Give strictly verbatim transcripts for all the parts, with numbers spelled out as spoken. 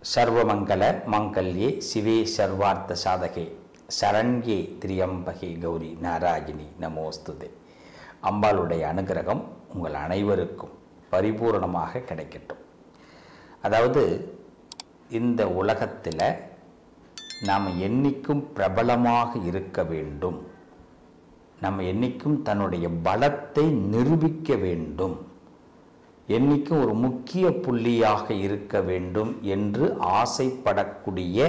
சர்வமங்கல மங்கல்யே சிவே சர்வார்த்த சாதகே சரண்யே திரியம்பகே கௌரி நாராயணி நமோஸ்துதே. அம்பாளுடைய அனுகிரகம் உங்கள் அனைவருக்கும் பரிபூரணமாக கிடைக்கட்டும். அதாவது இந்த உலகத்தில் நாம் என்னைக்கும் பிரபலமாக இருக்க வேண்டும், நம்ம என்னைக்கும் தன்னுடைய பலத்தை நிரூபிக்க வேண்டும், என்னைக்கும் ஒரு முக்கிய புள்ளியாக இருக்க வேண்டும் என்று ஆசைப்படக்கூடிய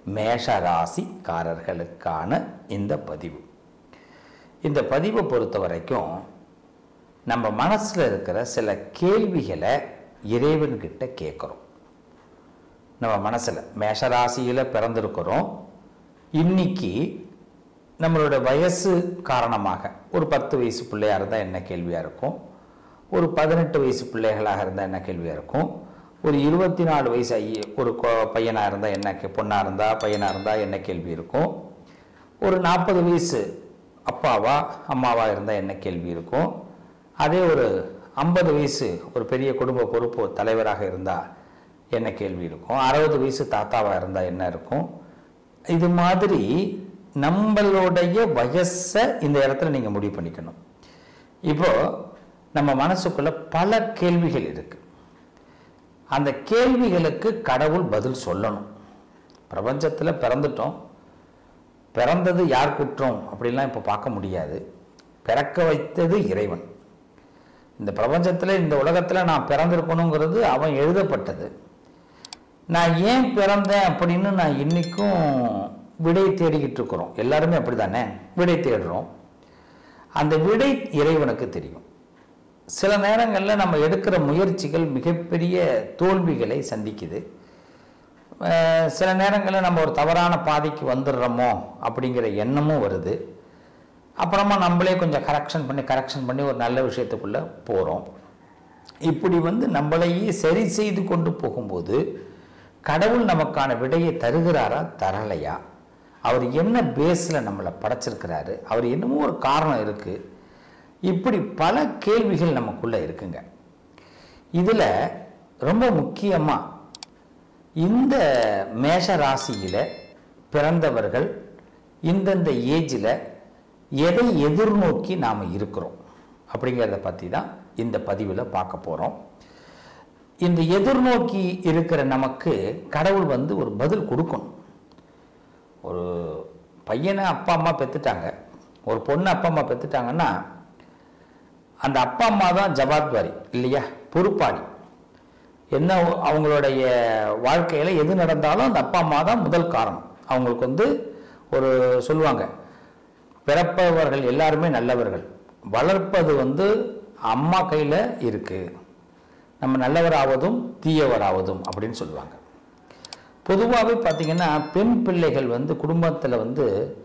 மேஷராசிக்காரர்களுக்கான இந்த பதிவு. இந்த பதிவை பொறுத்த வரைக்கும் நம்ம மனசில் இருக்கிற சில கேள்விகளை இறைவன்கிட்ட கேட்குறோம். நம்ம மனசில் மேஷராசியில் பிறந்திருக்கிறோம். இன்னைக்கு நம்மளோட வயசு காரணமாக ஒரு பத்து வயசு பிள்ளையாக இருந்தால் என்ன கேள்வியாக இருக்கும், ஒரு பதினெட்டு வயசு பிள்ளைகளாக இருந்தால் என்ன கேள்வியாக இருக்கும், ஒரு இருபத்தி நாலு வயசு ஐய ஒரு பையனாக இருந்தால் என்ன கே பொண்ணாக இருந்தால் பையனாக இருந்தால் என்ன கேள்வி இருக்கும், ஒரு நாற்பது வயசு அப்பாவா அம்மாவா இருந்தால் என்ன கேள்வி இருக்கும், அதே ஒரு ஐம்பது வயசு ஒரு பெரிய குடும்ப பொறுப்பு தலைவராக இருந்தால் என்ன கேள்வி இருக்கும், அறுபது வயசு தாத்தாவாக இருந்தால் என்ன இருக்கும். இது மாதிரி நம்மளுடைய வயசை இந்த இடத்துல நீங்கள் முடிவு பண்ணிக்கணும். இப்போது நம்ம மனசுக்குள்ள பல கேள்விகள் இருக்கு. அந்த கேள்விகளுக்கு கடவுள் பதில் சொல்லணும். பிரபஞ்சத்தில் பிறந்துட்டோம், பிறந்தது யார் குற்றம் அப்படிலாம் இப்போ பார்க்க முடியாது. பிறக்க வைத்தது இறைவன். இந்த பிரபஞ்சத்தில் இந்த உலகத்தில் நான் பிறந்திருக்கணுங்கிறது அவன் எழுதப்பட்டது. நான் ஏன் பிறந்தேன் அப்படின்னு நான் இன்னைக்கும் விடை தேடிக்கிட்டு இருக்கிறோம். எல்லாருமே அப்படி தானே விடை தேடுறோம். அந்த விடை இறைவனுக்கு தெரியும். சில நேரங்களில் நம்ம எடுக்கிற முயற்சிகள் மிகப்பெரிய தோல்விகளை சந்திக்குது. சில நேரங்களில் நம்ம ஒரு தவறான பாதைக்கு வந்துடுறோமோ அப்படிங்கிற எண்ணமும் வருது. அப்புறமா நம்மளே கொஞ்சம் கரெக்ஷன் பண்ணி கரெக்ஷன் பண்ணி ஒரு நல்ல விஷயத்துக்குள்ளே போகிறோம். இப்படி வந்து நம்மளையே சரி செய்து கொண்டு போகும்போது கடவுள் நமக்கான விடையை தருகிறாரா தரலையா, அவர் என்ன பேஸில் நம்மளை படைச்சிருக்கிறாரு, அவர் என்னமோ ஒரு காரணம் இருக்குது. இப்படி பல கேள்விகள் நமக்குள்ளே இருக்குங்க. இதில் ரொம்ப முக்கியமாக இந்த மேஷ ராசியில் பிறந்தவர்கள் இந்தந்த ஏஜில் எதை எதிர்நோக்கி நாம் இருக்கிறோம் அப்படிங்கிறத பற்றி தான் இந்த பதிவில் பார்க்க போகிறோம். இந்த எதிர்நோக்கி இருக்கிற நமக்கு கடவுள் வந்து ஒரு பதில் கொடுக்கணும். ஒரு பையனை அப்பா அம்மா பெற்றுட்டாங்க, ஒரு பொண்ணு அப்பா அம்மா பெற்றுட்டாங்கன்னா அந்த அப்பா அம்மா தான் ஜவாப்தாரி இல்லையா, பொறுப்பாளி. என்ன அவங்களுடைய வாழ்க்கையில் எது நடந்தாலும் அந்த அப்பா அம்மா தான் முதல் காரணம். அவங்களுக்கு வந்து ஒரு சொல்லுவாங்க, பிறப்பவர்கள் எல்லாருமே நல்லவர்கள், வளர்ப்பது வந்து அம்மா கையில் இருக்குது, நம்ம நல்லவராவதும் தீயவராவதும் அப்படின்னு சொல்லுவாங்க. பொதுவாகவே பார்த்திங்கன்னா பெண் பிள்ளைகள் வந்து குடும்பத்தில் வந்து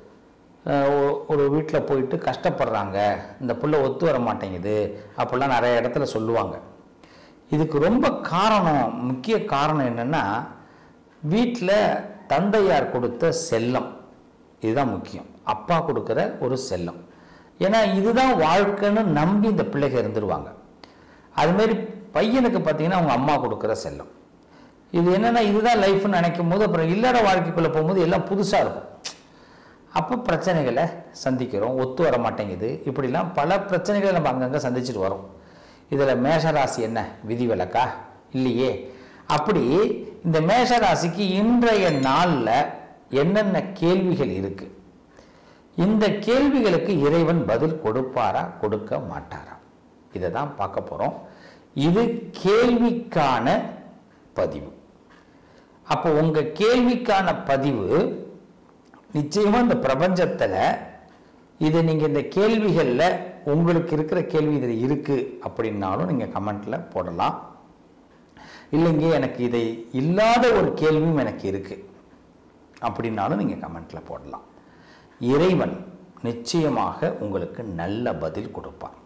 ஒரு வீட்டில் போயிட்டு கஷ்டப்படுறாங்க, இந்த பிள்ளை ஒத்து வர மாட்டேங்குது அப்படிலாம் நிறைய இடத்துல சொல்லுவாங்க. இதுக்கு ரொம்ப காரணம், முக்கிய காரணம் என்னென்னா வீட்டில் தந்தையார் கொடுத்த செல்லம். இதுதான் முக்கியம். அப்பா கொடுக்குற ஒரு செல்லம். ஏன்னா இதுதான் வாழ்க்கைன்னு நம்பி இந்த பிள்ளைகள் இருந்துருவாங்க. அதுமாரி பையனுக்கு பார்த்திங்கன்னா அவங்க அம்மா கொடுக்குற செல்லம். இது என்னென்னா இதுதான் லைஃப்னு நினைக்கும் போது அப்புறம் இல்லற வாழ்க்கைக்குள்ளே போகும்போது எல்லாம் புதுசாக இருக்கும். அப்போ பிரச்சனைகளை சந்திக்கிறோம், ஒத்து வர மாட்டேங்குது, இப்படிலாம் பல பிரச்சனைகளை நம்ம அங்கங்கே சந்திச்சுட்டு வரோம். இதில் மேஷராசி என்ன விதிவிலக்கா? இல்லையே. அப்படி இந்த மேஷராசிக்கு இன்றைய நாளில் என்னென்ன கேள்விகள் இருக்குது, இந்த கேள்விகளுக்கு இறைவன் பதில் கொடுப்பாரா கொடுக்க மாட்டாரா, இதை தான் பார்க்க போகிறோம். இது கேள்விக்கான பதிவு. அப்போ உங்கள் கேள்விக்கான பதிவு நிச்சயமாக இந்த பிரபஞ்சத்தில் இதை நீங்கள் இந்த கேள்விகளில் உங்களுக்கு இருக்கிற கேள்வி இதில் இருக்குது அப்படின்னாலும் நீங்கள் கமெண்ட்டில் போடலாம். இல்லைங்க எனக்கு இதை இல்லாத ஒரு கேள்வியும் எனக்கு இருக்குது அப்படின்னாலும் நீங்கள் கமெண்ட்டில் போடலாம். இறைவன் நிச்சயமாக உங்களுக்கு நல்ல பதில் கொடுப்பார்,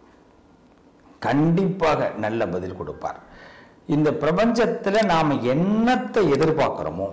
கண்டிப்பாக நல்ல பதில் கொடுப்பார். இந்த பிரபஞ்சத்தில் நாம் என்னத்தை எதிர்பார்க்குறோமோ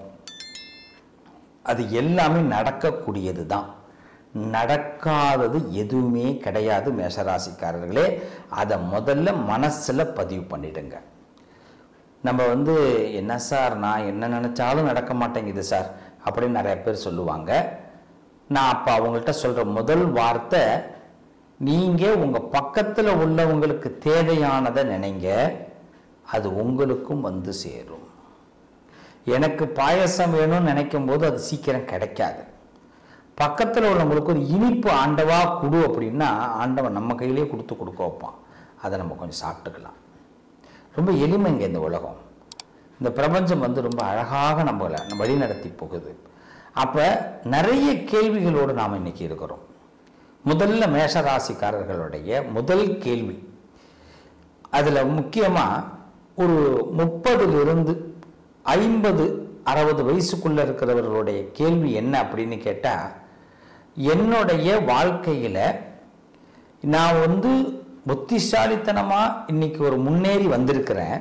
அது எல்லாமே நடக்கக்கூடியது தான். நடக்காதது எதுவுமே கிடையாது மேஷராசிக்காரர்களே. அதை முதல்ல மனசில் பதிவு பண்ணிடுங்க. நம்ம வந்து என்ன சார் நான் என்ன நினச்சாலும் நடக்க மாட்டேங்குது சார் அப்படின்னு நிறைய பேர் சொல்லுவாங்க. நான் அப்போ அவங்கள்ட்ட சொல்கிற முதல் வார்த்தை, நீங்கள் உங்கள் பக்கத்தில் உள்ளவங்களுக்கு தேவையானதை நினைங்க, அது உங்களுக்கும் வந்து சேரும். எனக்கு பாயசம் வேணும்னு நினைக்கும் போது அது சீக்கிரம் கிடைக்காது. பக்கத்தில் உள்ளவங்களுக்கு ஒரு இனிப்பு ஆண்டவா கொடு அப்படின்னா ஆண்டவன் நம்ம கையிலே கொடுத்து கொடுக்க வைப்பான். அதை நம்ம கொஞ்சம் சாப்பிட்டுக்கலாம். ரொம்ப எளிமைங்க இந்த உலகம். இந்த பிரபஞ்சம் வந்து ரொம்ப அழகாக நம்மளை வழி நடத்தி போகுது. அப்போ நிறைய கேள்விகளோடு நாம் இன்னைக்கு இருக்கிறோம். முதல்ல மேஷராசிக்காரர்களுடைய முதல் கேள்வி, அதில் முக்கியமாக ஒரு முப்பதுலிருந்து ஐம்பது அறுபது வயசுக்குள்ளே இருக்கிறவர்களுடைய கேள்வி என்ன அப்படின்னு கேட்டால், என்னுடைய வாழ்க்கையில் நான் வந்து புத்திசாலித்தனமாக இன்னைக்கு ஒரு முன்னேறி வந்திருக்கிறேன்,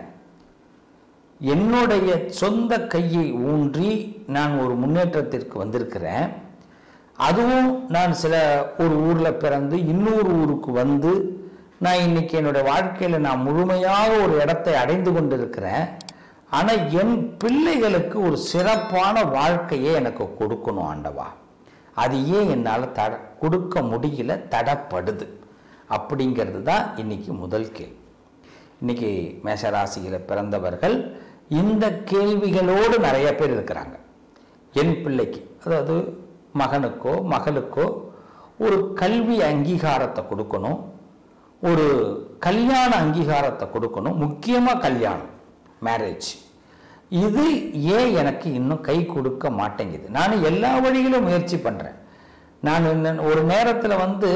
என்னுடைய சொந்த கையை ஊன்றி நான் ஒரு முன்னேற்றத்திற்கு வந்திருக்கிறேன், அதுவும் நான் சில ஒரு ஊரில் பிறந்து இன்னொரு ஊருக்கு வந்து நான் இன்னைக்கு என்னுடைய வாழ்க்கையில் நான் முழுமையாக ஒரு இடத்தை அடைந்து கொண்டிருக்கிறேன். ஆனால் என் பிள்ளைகளுக்கு ஒரு சிறப்பான வாழ்க்கையை எனக்கு கொடுக்கணும் ஆண்டவா, அது ஏன் என்னால் தட கொடுக்க முடியல, தடப்படுது அப்படிங்கிறது தான் இன்னைக்கு முதல் கேள்வி. இன்னைக்கு மேஷராசியில் பிறந்தவர்கள் இந்த கேள்விகளோடு நிறைய பேர் இருக்கிறாங்க. என் பிள்ளைக்கு, அதாவது மகனுக்கோ மகளுக்கோ ஒரு கல்வி அங்கீகாரத்தை கொடுக்கணும், ஒரு கல்யாண அங்கீகாரத்தை கொடுக்கணும், முக்கியமாக கல்யாணம், மேரேஜ். இது ஏன் எனக்கு இன்னும் கை கொடுக்க மாட்டேங்குது? நான் எல்லா வழிகளும் முயற்சி பண்ணுறேன். நான் ஒரு நேரத்தில் வந்து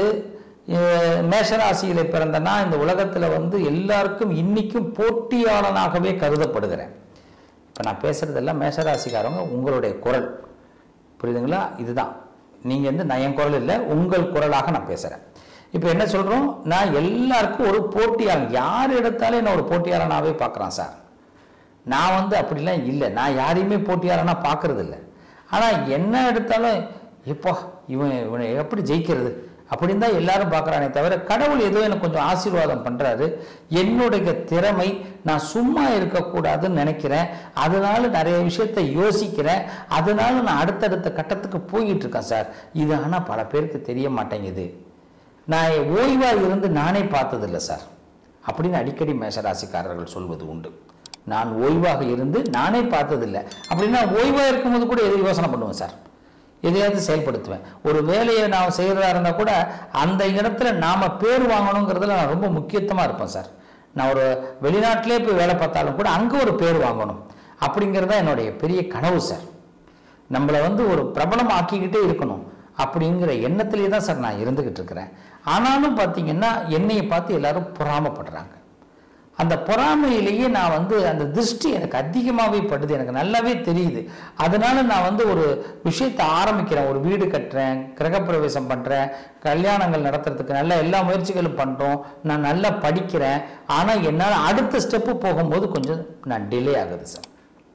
மேஷராசியில் பிறந்தனா இந்த உலகத்தில் வந்து எல்லாருக்கும் இன்னைக்கும் போட்டியாளனாகவே கருதப்படுகிறேன். இப்போ நான் பேசுகிறதெல்லாம் மேஷராசிக்காரவங்க உங்களுடைய குரல், புரியுதுங்களா? இதுதான் நீங்கள் வந்து நான் என் குரல் இல்லை, உங்கள் குரலாக நான் பேசுகிறேன். இப்போ என்ன சொல்கிறோம், நான் எல்லாருக்கும் ஒரு போட்டியாளன், யார் எடுத்தாலும் என்ன ஒரு போட்டியாளனாகவே பார்க்குறான் சார். நான் வந்து அப்படிலாம் இல்லை, நான் யாரையுமே போட்டியாளனா பார்க்கறது இல்லை. ஆனால் என்ன எடுத்தாலும் எப்போ இவன் இவனை எப்படி ஜெயிக்கிறது அப்படின்னு தான் எல்லாரும் பார்க்குறானே தவிர, கடவுள் ஏதோ எனக்கு கொஞ்சம் ஆசீர்வாதம் பண்ணுறாரு, என்னுடைய திறமை, நான் சும்மா இருக்கக்கூடாதுன்னு நினைக்கிறேன், அதனால நிறைய விஷயத்தை யோசிக்கிறேன், அதனால நான் அடுத்தடுத்த கட்டத்துக்கு போய்கிட்டு இருக்கேன் சார். இது ஆனால் பல பேருக்கு தெரிய மாட்டேங்குது. நான் ஓய்வாக இருந்து நானே பார்த்ததில்லை சார் அப்படின்னு அடிக்கடி மேஷராசிக்காரர்கள் சொல்வது உண்டு. நான் ஓய்வாக இருந்து நானே பார்த்ததில்லை அப்படின்னா, ஓய்வாக இருக்கும்போது கூட எது யோசனை பண்ணுவேன் சார், எதையாவது செயல்படுத்துவேன். ஒரு வேலையை நான் செய்கிறதா இருந்தால் கூட அந்த இடத்துல நாம் பேர் வாங்கணுங்கிறதுல நான் ரொம்ப முக்கியத்துவமாக இருப்பேன் சார். நான் ஒரு வெளிநாட்டிலே போய் வேலை பார்த்தாலும் கூட அங்கே ஒரு பேர் வாங்கணும் அப்படிங்கிறத என்னுடைய பெரிய கனவு சார். நம்மளை வந்து ஒரு பிரபலம் ஆக்கிக்கிட்டே இருக்கணும் அப்படிங்கிற எண்ணத்திலே தான் சார் நான் இருந்துக்கிட்டு இருக்கிறேன். ஆனாலும் பார்த்தீங்கன்னா என்னையை பார்த்து எல்லாரும் பொறாமப்படுறாங்க. அந்த பொறாமையிலேயே நான் வந்து அந்த திருஷ்டி எனக்கு அதிகமாகவே படுது, எனக்கு நல்லாவே தெரியுது. அதனால நான் வந்து ஒரு விஷயத்தை ஆரம்பிக்கிறேன், ஒரு வீடு கட்டுறேன், கிரகப்பிரவேசம் பண்ணுறேன், கல்யாணங்கள் நடத்துறதுக்கு நல்ல எல்லா முயற்சிகளும் பண்ணுறோம், நான் நல்லா படிக்கிறேன். ஆனால் என்னால் அடுத்த ஸ்டெப்பு போகும்போது கொஞ்சம் நான் டிலே ஆகுது சார்.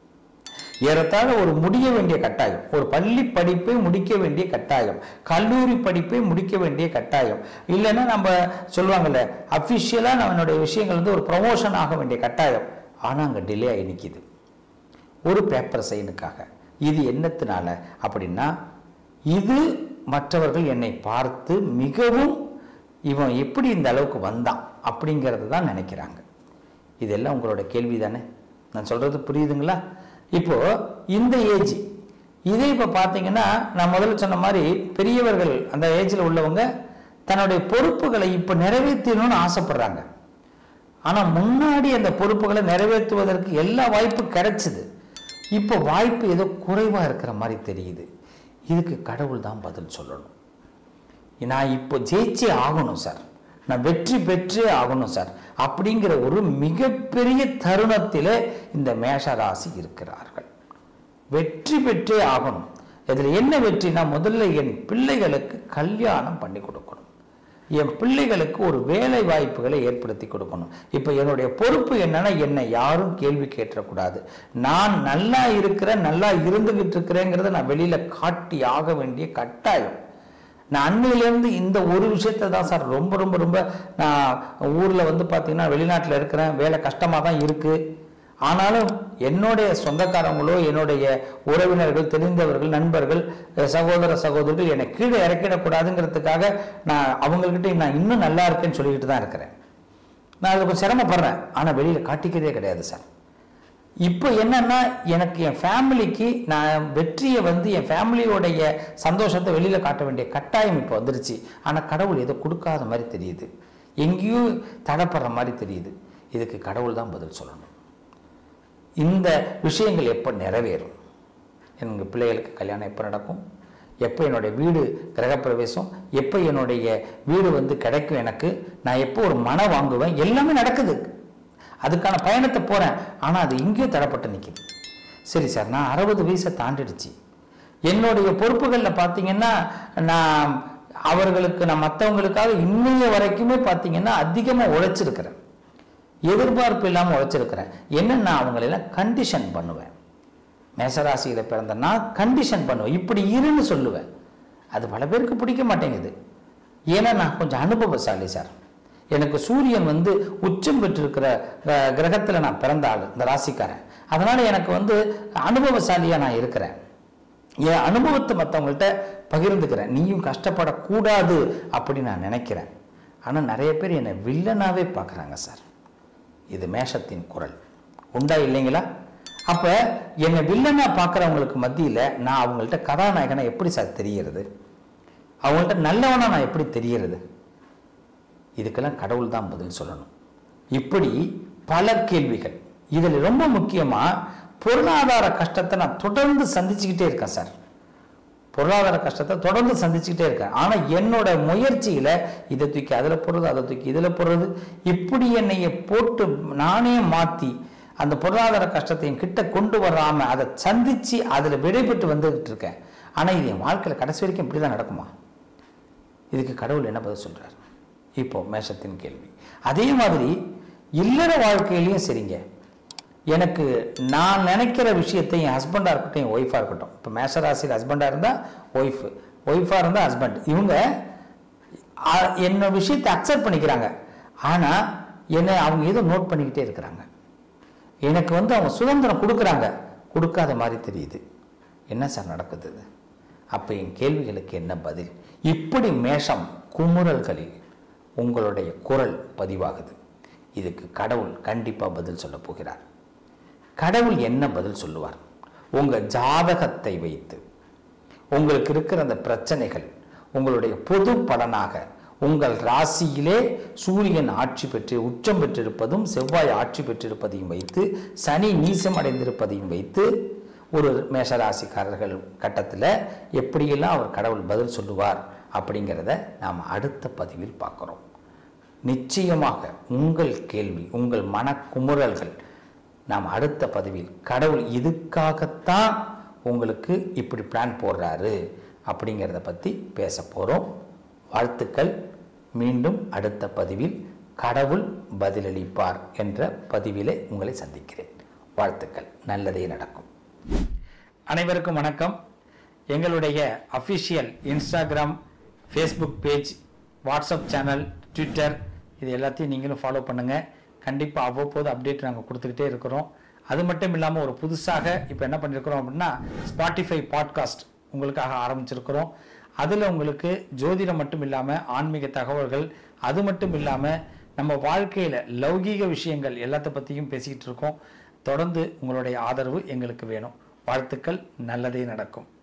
ஏறத்தாழ ஒரு முடிய வேண்டிய கட்டாயம், ஒரு பள்ளி படிப்பை முடிக்க வேண்டிய கட்டாயம், கல்லூரி படிப்பை முடிக்க வேண்டிய கட்டாயம், இல்லைன்னா நம்ம சொல்லுவாங்கல்ல அஃபிஷியலாக நம்மளுடைய விஷயங்கள் வந்து ஒரு ப்ரமோஷன் ஆக வேண்டிய கட்டாயம். ஆனால் அங்கே டிலே ஆகி நிற்கிது ஒரு பேப்பர் சைனுக்காக. இது என்னத்தினால அப்படின்னா, இது மற்றவர்கள் என்னை பார்த்து மிகவும் இவன் எப்படி இந்த அளவுக்கு வந்தான் அப்படிங்கிறது தான் நினைக்கிறாங்க. இதெல்லாம் உங்களோட கேள்வி தானே? நான் சொல்கிறது புரியுதுங்களா? இப்போ இந்த ஏஜ் இதே இப்போ பார்த்தீங்கன்னா, நான் முதல்ல சொன்ன மாதிரி பெரியவர்கள் அந்த ஏஜில் உள்ளவங்க தன்னுடைய பொறுப்புகளை இப்போ நிறைவேற்றணும்னு ஆசைப்படுறாங்க. ஆனால் முன்னாடி அந்த பொறுப்புகளை நிறைவேற்றுவதற்கு எல்லா வாய்ப்பும் கிடைச்சிது, இப்போ வாய்ப்பு ஏதோ குறைவாக இருக்கிற மாதிரி தெரியுது. இதுக்கு கடவுள் தான் பதில் சொல்லணும். நான் இப்போ ஜெயிச்சே ஆகணும் சார், நான் வெற்றி பெற்றே ஆகணும் சார் அப்படிங்கிற ஒரு மிகப்பெரிய தருணத்தில் இந்த மேஷராசி இருக்கிறார்கள். வெற்றி பெற்றே ஆகணும். இதில் என்ன வெற்றினா, முதல்ல என் பிள்ளைகளுக்கு கல்யாணம் பண்ணி கொடுக்கணும், என் பிள்ளைகளுக்கு ஒரு வேலை வாய்ப்புகளை ஏற்படுத்தி கொடுக்கணும். இப்போ என்னுடைய பொறுப்பு என்னன்னா, என்னை யாரும் கேள்வி கேட்டக்கூடாது, நான் நல்லா இருக்கிறேன், நல்லா இருந்துகிட்டு இருக்கிறேங்கிறத நான் வெளியில காட்டி ஆக வேண்டிய கட்டாயம். நான் அன்னையிலேருந்து இந்த ஒரு விஷயத்தை தான் சார் ரொம்ப ரொம்ப ரொம்ப நான் ஊரில் வந்து பார்த்தீங்கன்னா வெளிநாட்டில் இருக்கிறேன், வேலை கஷ்டமாக தான் இருக்குது, ஆனாலும் என்னுடைய சொந்தக்காரங்களோ என்னுடைய உறவினர்கள், தெரிந்தவர்கள், நண்பர்கள், சகோதர சகோதரர்கள் என்னை கீழே இறக்கிடக்கூடாதுங்கிறதுக்காக நான் அவங்கக்கிட்ட நான் இன்னும் நல்லா இருக்கேன்னு சொல்லிக்கிட்டு தான் இருக்கிறேன். நான் அதுக்கு சிரமப்படுறேன், ஆனால் வெளியில் காட்டிக்கிறதே கிடையாது சார். இப்போ என்னன்னா எனக்கு என் ஃபேமிலிக்கு நான் வெற்றியை வந்து என் ஃபேமிலியோடைய சந்தோஷத்தை வெளியில் காட்ட வேண்டிய கட்டாயம் இப்போ வந்துருச்சு. ஆனால் கடவுள் எதை கொடுக்காத மாதிரி தெரியுது, எங்கேயும் தடப்படுற மாதிரி தெரியுது. இதுக்கு கடவுள் தான் பதில் சொல்லணும். இந்த விஷயங்கள் எப்போ நிறைவேறும், எங்கள் பிள்ளைகளுக்கு கல்யாணம் எப்போ நடக்கும், எப்போ என்னுடைய வீடு கிரகப்பிரவேசம், எப்போ என்னுடைய வீடு வந்து கிடைக்கும், எனக்கு நான் எப்போ ஒரு மனை வாங்குவேன், எல்லாமே நடக்குது. அதுக்கான பயணத்தை போகிறேன், ஆனால் அது இங்கேயும் தடப்பட்டு நிற்கிது. சரி சார், நான் அறுபது வயசை தாண்டிடுச்சு, என்னுடைய பொறுப்புகளில் பார்த்தீங்கன்னா நான் அவர்களுக்கு நான் மற்றவங்களுக்காக இன்னைய வரைக்குமே பார்த்தீங்கன்னா அதிகமாக உழைச்சிருக்கிறேன், எதிர்பார்ப்பு இல்லாமல் உழைச்சிருக்கிறேன். என்ன, நான் அவங்களெல்லாம் கண்டிஷன் பண்ணுவேன். மேசராசியில் பிறந்த நான் கண்டிஷன் பண்ணுவேன், இப்படி இருன்னு சொல்லுவேன். அது பல பேருக்கு பிடிக்க மாட்டேங்குது. ஏன்னா நான் கொஞ்சம் அனுபவசாலி சார். எனக்கு சூரியன் வந்து உச்சம் பெற்றிருக்கிற கிரகத்தில் நான் பிறந்த ஆள், இந்த ராசிக்காரன். அதனால் எனக்கு வந்து அனுபவசாலியாக நான் இருக்கிறேன். என் அனுபவத்தை மற்றவங்கள்ட்ட பகிர்ந்துக்கிறேன். நீயும் கஷ்டப்படக்கூடாது அப்படி நான் நினைக்கிறேன். ஆனால் நிறைய பேர் என்னை வில்லனாகவே பார்க்குறாங்க சார். இது மேஷத்தின் குரல் உண்டா இல்லைங்களா? அப்போ என்னை வில்லனாக பார்க்குறவங்களுக்கு மத்தியில் நான் அவங்கள்ட்ட கதாநாயகனை எப்படி சார் தெரிகிறது, அவங்கள்ட்ட நல்லவனா நான் எப்படி தெரிகிறது? இதுக்கெல்லாம் கடவுள் தான் பதில் சொல்லணும். இப்படி பல கேள்விகள். இதில் ரொம்ப முக்கியமாக பொருளாதார கஷ்டத்தை நான் தொடர்ந்து சந்திச்சுக்கிட்டே இருக்கேன் சார். பொருளாதார கஷ்டத்தை தொடர்ந்து சந்திச்சுக்கிட்டே இருக்கேன். ஆனால் என்னோட முயற்சியில் இதை தூக்கி அதில் போடுறது, அதை தூக்கி இதில் போடுறது, இப்படி என்னைய போட்டு நானே மாற்றி அந்த பொருளாதார கஷ்டத்தை என் கிட்ட கொண்டு வராமல் அதை சந்தித்து அதில் விடைபெற்று வந்துகிட்டு இருக்கேன். ஆனால் இது என் வாழ்க்கையில் கடைசி வரைக்கும் இப்படி தான் நடக்குமா? இதுக்கு கடவுள் என்ன பதில் சொல்கிறார்? இப்போ மேஷத்தின் கேள்வி. அதே மாதிரி இல்லற வாழ்க்கையிலையும் சரிங்க, எனக்கு நான் நினைக்கிற விஷயத்தை என் ஹஸ்பண்டாக இருக்கட்டும், என் ஒய்ஃபாக இருக்கட்டும், இப்போ மேஷராசியில் ஹஸ்பண்டாக இருந்தால் ஒய்ஃபு, ஒய்ஃபாக இருந்தால் ஹஸ்பண்ட், இவங்க என்ன விஷயத்தை அக்செப்ட் பண்ணிக்கிறாங்க. ஆனால் என்னை அவங்க ஏதோ நோட் பண்ணிக்கிட்டே இருக்கிறாங்க. எனக்கு வந்து அவங்க சுதந்திரம் கொடுக்குறாங்க, கொடுக்காத மாதிரி தெரியுது. என்ன சார் நடக்குது? அப்போ என் கேள்விகளுக்கு என்ன பதில்? இப்படி மேஷம் குமுறல்களில் உங்களுடைய குரல் பதிவாகுது. இதுக்கு கடவுள் கண்டிப்பாக பதில் சொல்ல போகிறார். கடவுள் என்ன பதில் சொல்லுவார்? உங்கள் ஜாதகத்தை வைத்து உங்களுக்கு இருக்கிற அந்த பிரச்சனைகள் உங்களுடைய பொது பலனாக உங்கள் ராசியிலே சூரியன் ஆட்சி பெற்று உச்சம் பெற்றிருப்பதும் செவ்வாய் ஆட்சி பெற்றிருப்பதையும் வைத்து சனி நீசம் அடைந்திருப்பதையும் வைத்து ஒரு மேஷராசிக்காரர்கள் கட்டத்தில் எப்படியெல்லாம் அவர் கடவுள் பதில் சொல்லுவார் அப்படிங்கிறத நாம் அடுத்த பதிவில் பார்க்குறோம். நிச்சயமாக உங்கள் கேள்வி, உங்கள் மனக்குமுறல்கள் நாம் அடுத்த பதிவில் கடவுள் இதுக்காகத்தான் உங்களுக்கு இப்படி பிளான் போடுறாரு அப்படிங்கிறத பற்றி பேச போகிறோம். வாழ்த்துக்கள். மீண்டும் அடுத்த பதிவில் கடவுள் பதிலளிப்பார் என்ற பதிவிலே உங்களை சந்திக்கிறேன். வாழ்த்துக்கள். நல்லதே நடக்கும். அனைவருக்கும் வணக்கம். எங்களுடைய official Instagram, Facebook page, WhatsApp channel, Twitter இது எல்லாத்தையும் நீங்களும் ஃபாலோ பண்ணுங்கள். கண்டிப்பாக அவ்வப்போது அப்டேட் நாங்கள் கொடுத்துக்கிட்டே இருக்கிறோம். அது மட்டும் இல்லாமல் ஒரு புதுசாக இப்போ என்ன பண்ணியிருக்கிறோம் அப்படின்னா ஸ்பாட்டிஃபை பாட்காஸ்ட் உங்களுக்காக ஆரம்பிச்சிருக்கிறோம். அதில் உங்களுக்கு ஜோதிடம் மட்டும் இல்லாமல் ஆன்மீக தகவல்கள், அது மட்டும் இல்லாமல் நம்ம வாழ்க்கையில் லௌகீக விஷயங்கள் எல்லாத்த பற்றியும் பேசிக்கிட்டு இருக்கோம். தொடர்ந்து உங்களுடைய ஆதரவு எங்களுக்கு வேணும். வாழ்த்துக்கள். நல்லதே நடக்கும்.